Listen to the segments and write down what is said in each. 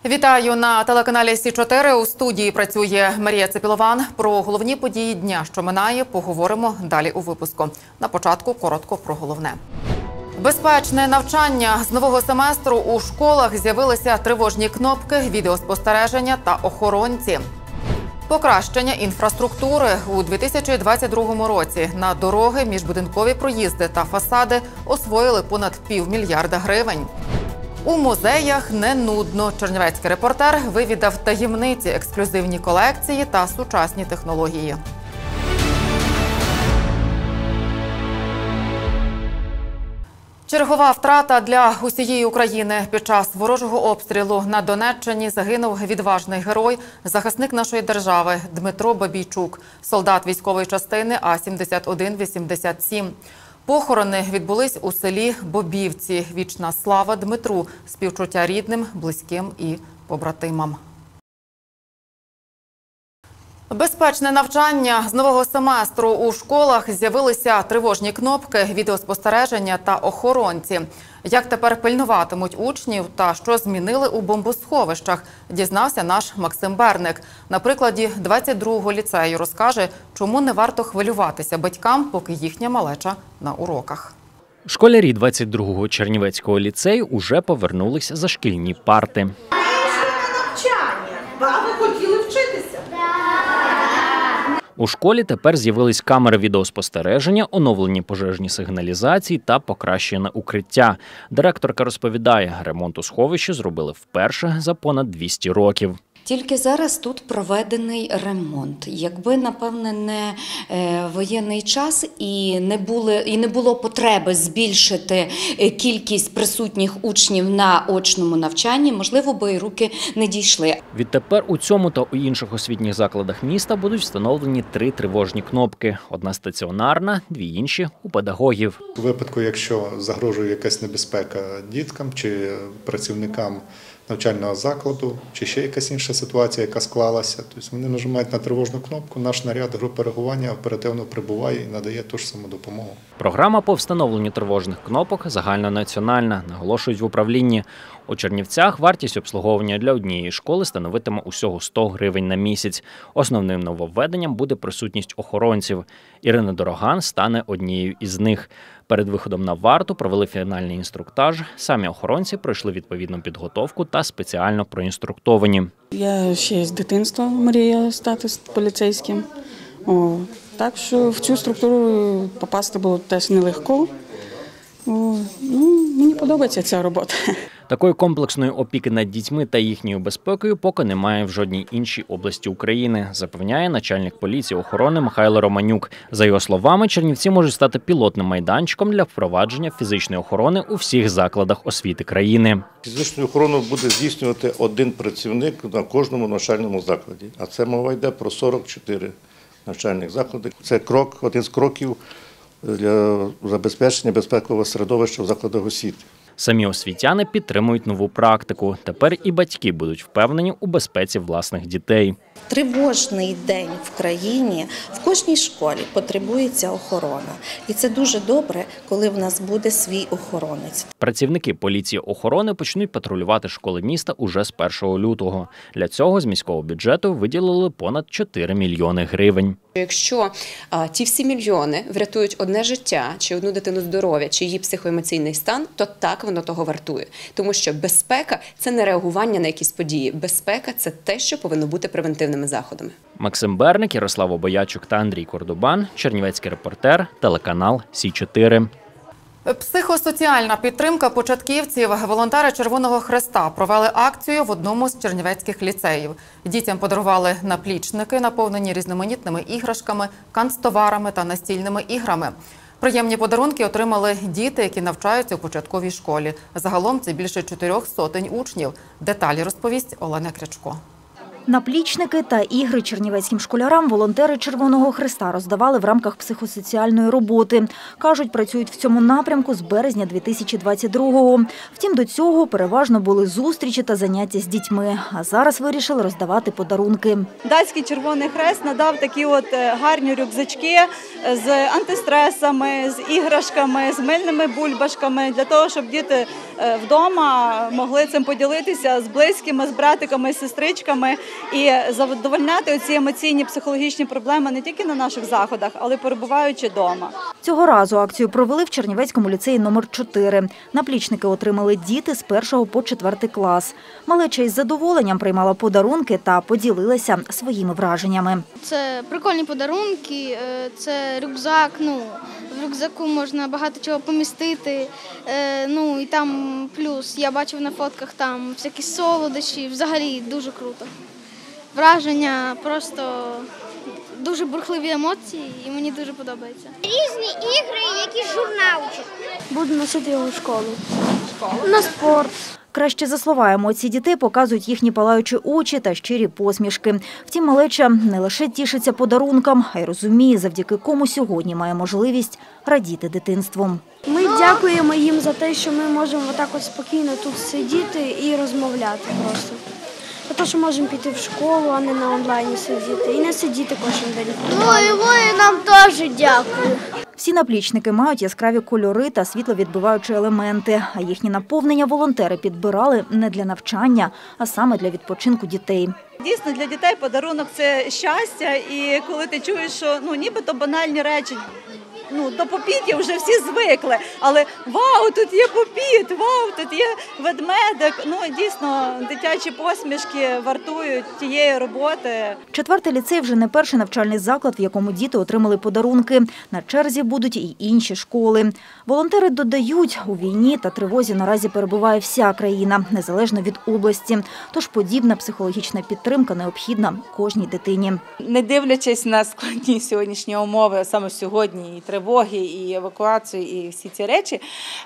Вітаю на телеканалі Сі-4. У студії працює Марія Цепілован. Про головні події дня, що минає, поговоримо далі у випуску. На початку коротко про головне. Безпечне навчання. З нового семестру у школах з'явилися тривожні кнопки, відеоспостереження та охоронці. Покращення інфраструктури. У 2022 році на дороги, міжбудинкові проїзди та фасади освоїли понад півмільярда гривень. У музеях не нудно. Чернівецький репортер вивідав таємниці, ексклюзивні колекції та сучасні технології. Чергова втрата для усієї України. Під час ворожого обстрілу на Донеччині загинув відважний герой, захисник нашої держави Дмитро Бабійчук, солдат військової частини А-7187. Похорони відбулись у селі Бобівці. Вічна слава Дмитру, співчуття рідним, близьким і побратимам. Безпечне навчання. З нового семестру у школах з'явилися тривожні кнопки, відеоспостереження та охоронці. Як тепер пильнуватимуть учнів та що змінили у бомбосховищах, дізнався наш Максим Берник. На прикладі 22-го ліцею розкаже, чому не варто хвилюватися батькам, поки їхня малеча на уроках. Школярі 22-го Чернівецького ліцею уже повернулися за шкільні парти. Баби хотіли вчитися. У школі тепер з'явились камери відеоспостереження, оновлені пожежні сигналізації та покращене укриття. Директорка розповідає, ремонт у сховищі зробили вперше за понад 200 років. Тільки зараз тут проведений ремонт. Якби, напевне, не воєнний час і не було потреби збільшити кількість присутніх учнів на очному навчанні, можливо, би і руки не дійшли. Відтепер у цьому та у інших освітніх закладах міста будуть встановлені 3 тривожні кнопки. Одна стаціонарна, 2 інші – у педагогів. У випадку, якщо загрожує якась небезпека діткам чи працівникам навчального закладу, чи ще якась інша ситуація, яка склалася, тобто вони нажимають на тривожну кнопку, наш наряд групи реагування оперативно прибуває і надає ту ж саму допомогу. Програма по встановленню тривожних кнопок загальнонаціональна, наголошують в управлінні. У Чернівцях вартість обслуговування для однієї школи становитиме усього 100 гривень на місяць. Основним нововведенням буде присутність охоронців. Ірина Дороган стане однією із них. Перед виходом на варту провели фінальний інструктаж. Самі охоронці пройшли відповідну підготовку та спеціально проінструктовані. Я ще з дитинства мріяла стати поліцейським. Так що в цю структуру попасти було теж нелегко. Мені подобається ця робота. Такої комплексної опіки над дітьми та їхньою безпекою поки немає в жодній іншій області України, запевняє начальник поліції охорони Михайло Романюк. За його словами, Чернівці можуть стати пілотним майданчиком для впровадження фізичної охорони у всіх закладах освіти країни. Фізичну охорону буде здійснювати один працівник на кожному навчальному закладі. А це мова йде про 44 навчальних заклади. Це один з кроків для забезпечення безпекового середовища в закладах освіти. Самі освітяни підтримують нову практику. Тепер і батьки будуть впевнені у безпеці власних дітей. Тривожний день в країні, в кожній школі потребується охорона. І це дуже добре, коли в нас буде свій охоронець. Працівники поліції охорони почнуть патрулювати школи міста уже з 1 лютого. Для цього з міського бюджету виділили понад 4 мільйони гривень. Якщо ті всі мільйони врятують одне життя, чи одну дитину здоров'я, чи її психоемоційний стан, то так воно того вартує. Тому що безпека – це не реагування на якісь події. Безпека – це те, що повинно бути превентивними заходами. Максим Берник, Ярослав Обоячук та Андрій Кордубан. Чернівецький репортер, телеканал Сі-4. Психосоціальна підтримка початківців. Волонтери Червоного Хреста провели акцію в одному з чернівецьких ліцеїв. Дітям подарували наплічники, наповнені різноманітними іграшками, канцтоварами та настільними іграми. Приємні подарунки отримали діти, які навчаються у початковій школі. Загалом це більше 400 учнів. Деталі розповість Олена Крячко. Наплічники та ігри чернівецьким школярам волонтери Червоного Хреста роздавали в рамках психосоціальної роботи. Кажуть, працюють в цьому напрямку з березня 2022-го. Втім, до цього переважно були зустрічі та заняття з дітьми. А зараз вирішили роздавати подарунки. Датський Червоний Хрест надав такі гарні рюкзачки з антистресами, з іграшками, з мильними бульбашками, для того, щоб діти вдома могли цим поділитися з близькими, з братиками, з сестричками і задовольняти оці емоційні, психологічні проблеми не тільки на наших заходах, але й перебуваючи вдома. Цього разу акцію провели в Чернівецькому ліцеї номер 4. Наплічники отримали діти з 1 по 4 клас. Малеча із задоволенням приймала подарунки та поділилася своїми враженнями. Це прикольні подарунки, це рюкзак, в рюкзаку можна багато чого помістити, і там плюс, я бачив на фотках там всякі солодощі, взагалі дуже круто. Враження, просто дуже бурхливі емоції і мені дуже подобається. Різні ігри, якісь журналчик. Буду носити його в школу. На спорт. Краще за слова емоції дітей показують їхні палаючі очі та щирі посмішки. Втім, малеча не лише тішиться подарункам, а й розуміє, завдяки кому сьогодні має можливість радіти дитинством. Ми дякуємо їм за те, що ми можемо отак спокійно тут сидіти і розмовляти просто. За те, що можемо піти в школу, а не на онлайні сидіти. І не сидіти кожен день. І нам теж дякую. Всі наплічники мають яскраві кольори та світловідбиваючі елементи, а їхні наповнення волонтери підбирали не для навчання, а саме для відпочинку дітей. Дійсно, для дітей подарунок – це щастя, і коли ти чуєш, що нібито банальні речі, до попітів вже всі звикли, але вау, тут є попіт, вау, тут є ведмедик. Дійсно, дитячі посмішки вартують тієї роботи. 4-й ліцей вже не перший навчальний заклад, в якому діти отримали подарунки. На черзі будуть і інші школи. Волонтери додають, у війні та тривозі наразі перебуває вся країна, незалежно від області. Тож подібна психологічна підтримка необхідна кожній дитині. Не дивлячись на складні сьогоднішні умови, саме сьогодні, і тривоги, і евакуацію, і всі ці речі,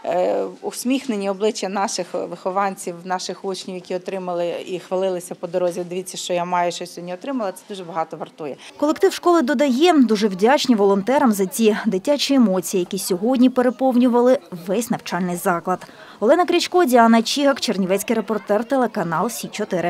усміхнені обличчя наших вихованців, наших учнів, які отримали і хвалилися по дорозі, дивіться, що я маю, що сьогодні отримала, це дуже багато вартує. Колектив школи додає, дуже вдячні волонтерам за ті дитячі емоції, які сьогодні переповнювали весь навчальний заклад. Олена Крічко, Діана Чігак, чернівецький репортер, телеканал Сі-4.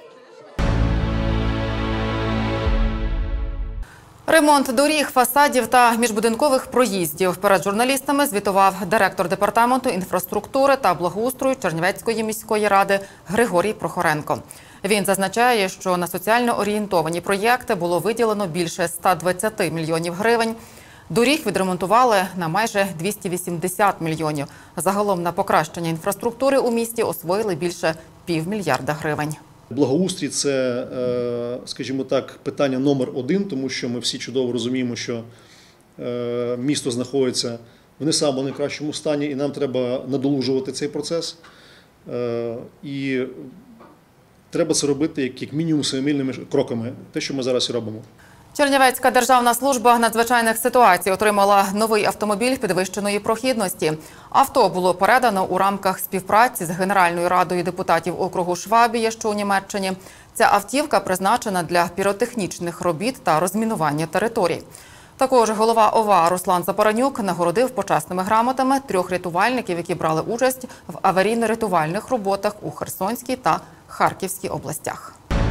Ремонт доріг, фасадів та міжбудинкових проїздів. Перед журналістами звітував директор департаменту інфраструктури та благоустрою Чернівецької міської ради Григорій Прохоренко. Він зазначає, що на соціально орієнтовані проєкти було виділено більше 120 мільйонів гривень. Доріг відремонтували на майже 280 мільйонів. Загалом на покращення інфраструктури у місті освоїли більше $500 мільйона гривень. Благоустрій – це, скажімо так, питання номер 1, тому що ми всі чудово розуміємо, що місто знаходиться в не самому найкращому стані, і нам треба надолужувати цей процес. І треба це робити як мінімум семимильними кроками, те, що ми зараз і робимо. Чернівецька державна служба надзвичайних ситуацій отримала новий автомобіль підвищеної прохідності. Авто було передано у рамках співпраці з Генеральною радою депутатів округу Швабія, що у Німеччині. Ця автівка призначена для піротехнічних робіт та розмінування територій. Також голова ОВА Руслан Запоронюк нагородив почесними грамотами 3 рятувальників, які брали участь в аварійно-рятувальних роботах у Херсонській та Харківській областях.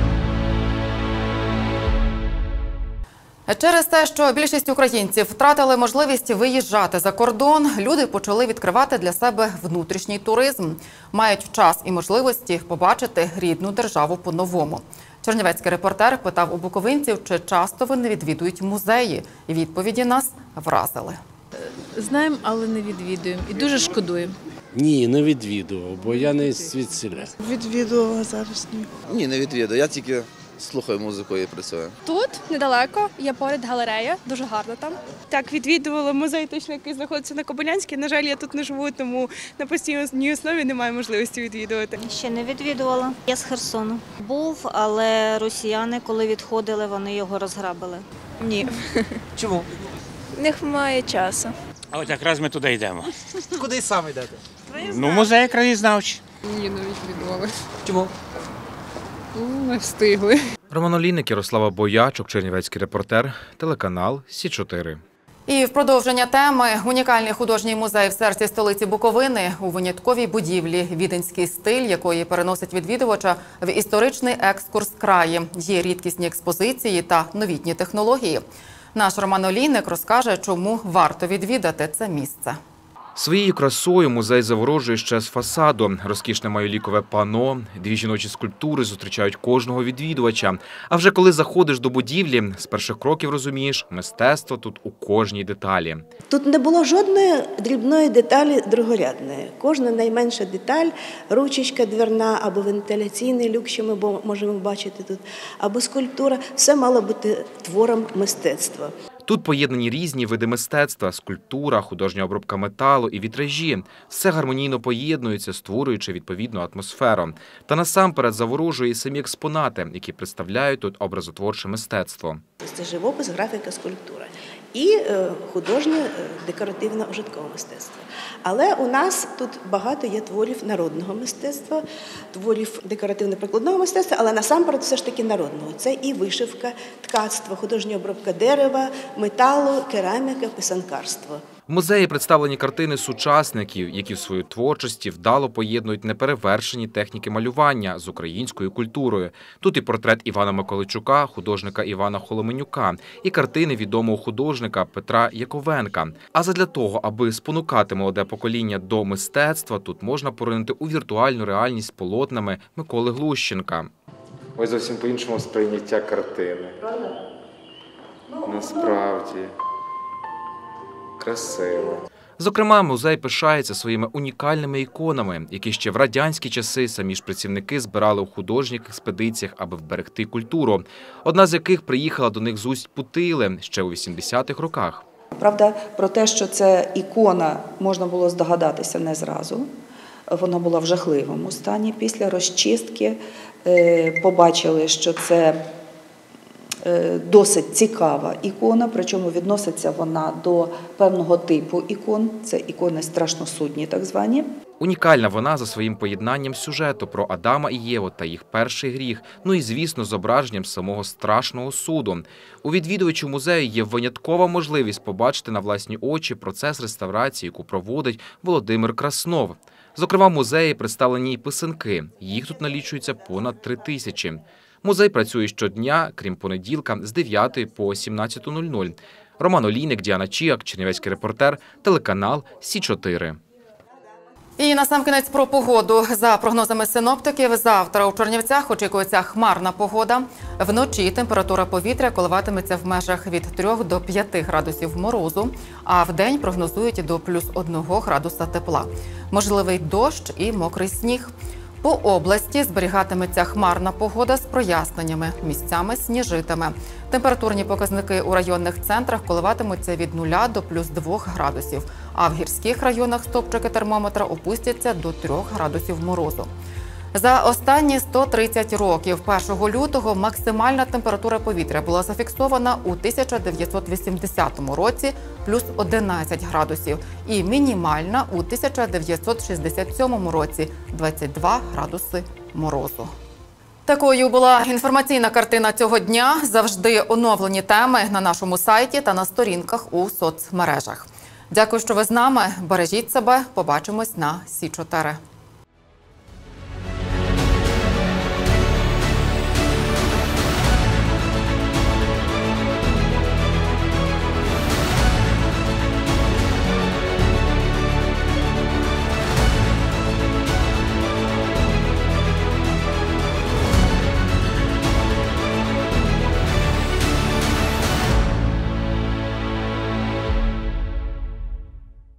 Через те, що більшість українців втратили можливість виїжджати за кордон, люди почали відкривати для себе внутрішній туризм. Мають час і можливості побачити рідну державу по-новому. Чернівецький репортер питав у буковинців, чи часто вони відвідують музеї. І відповіді нас вразили. Знаємо, але не відвідуємо. І дуже шкодуємо. Ні, не відвідував, бо я не звідсіля. Відвідувала зараз ні. Ні, не відвідую. Я тільки слухаю музику і працюю. Тут, недалеко, є поряд галерея, дуже гарно там. Так, відвідувала музей, точно, який знаходиться на Кобилянській. На жаль, я тут не живу, тому на постійній основі немає можливості відвідувати. Ще не відвідувала. Я з Херсону. Був, але росіяни, коли відходили, вони його розграбили. Ні. Чому? В них немає часу. А от якраз ми туди йдемо. Куди саме йдете? Музей краєзнавчий. Ні, не відвідували. Чому? Не встигли. Роман Олійник, Ярослава Боячук, чернівецький репортер, телеканал Сі-4. І в продовження теми унікальний художній музей в серці столиці Буковини у винятковій будівлі «Віденський стиль», якої переносить відвідувача в історичний екскурс краї. Є рідкісні експозиції та новітні технології. Наш Роман Олійник розкаже, чому варто відвідати це місце. Своєю красою музей заворожує ще з фасаду. Розкішне майолікове пано, дві жіночі скульптури зустрічають кожного відвідувача. А вже коли заходиш до будівлі, з перших кроків розумієш, мистецтво тут у кожній деталі. Тут не було жодної дрібної деталі другорядної. Кожна найменша деталь, ручечка дверна або вентиляційний люк, що ми можемо бачити тут, або скульптура, все мало бути твором мистецтва. Тут поєднані різні види мистецтва – скульптура, художня обробка металу і вітражі. Все гармонійно поєднується, створюючи відповідну атмосферу. Та насамперед заворожує самі експонати, які представляють тут образотворче мистецтво. Це живопис, графіка, скульптура і художнє декоративне ужиткове мистецтво. Але у нас тут багато є творів народного мистецтва, творів декоративно-прикладного мистецтва, але насамперед все ж таки народного. Це і вишивка, ткацтво, художня обробка дерева, металу, кераміка, писанкарство. В музеї представлені картини сучасників, які в своїй творчості вдало поєднують неперевершені техніки малювання з українською культурою. Тут і портрет Івана Миколайчука, художника Івана Холоменюка, і картини відомого художника Петра Яковенка. А задля того, аби спонукати молоде покоління до мистецтва, тут можна поринути у віртуальну реальність полотнами Миколи Глущенка. Ось зовсім по-іншому сприйняття картини. Насправді. Красиво. Зокрема, музей пишається своїми унікальними іконами, які ще в радянські часи самі ж працівники збирали у художніх експедиціях, аби вберегти культуру. Одна з яких приїхала до них з Усть-Путили ще у 80-х роках. Правда, про те, що це ікона, можна було здогадатися не зразу. Вона була в жахливому стані. Після розчистки побачили, що це досить цікава ікона, причому відноситься вона до певного типу ікон. Це ікони страшносудні, так звані. Унікальна вона за своїм поєднанням сюжету про Адама і Єву та їх перший гріх, ну і, звісно, зображенням самого страшного суду. У відвідувачів музею є виняткова можливість побачити на власні очі процес реставрації, яку проводить Володимир Краснов. Зокрема, в музеї представлені й писанки. Їх тут налічується понад 3000. Музей працює щодня, крім понеділка, з 9 по 17:00. Роман Олійник, Діана Чіак, чернівецький репортер, телеканал Сі-4. І насамкінець про погоду. За прогнозами синоптиків, завтра у Чернівцях очікується хмарна погода. Вночі температура повітря коливатиметься в межах від 3 до 5 градусів морозу, а вдень прогнозують до +1 градуса тепла. Можливий дощ і мокрий сніг. По області зберігатиметься хмарна погода з проясненнями, місцями сніжитиме. Температурні показники у районних центрах коливатимуться від 0 до +2 градусів, а в гірських районах стопчики термометра опустяться до 3 градусів морозу. За останні 130 років 1 лютого максимальна температура повітря була зафіксована у 1980 році +11 градусів і мінімальна у 1967 році 22 градуси морозу. Такою була інформаційна картина цього дня. Завжди оновлені теми на нашому сайті та на сторінках у соцмережах. Дякую, що ви з нами. Бережіть себе. Побачимось на Сі-4.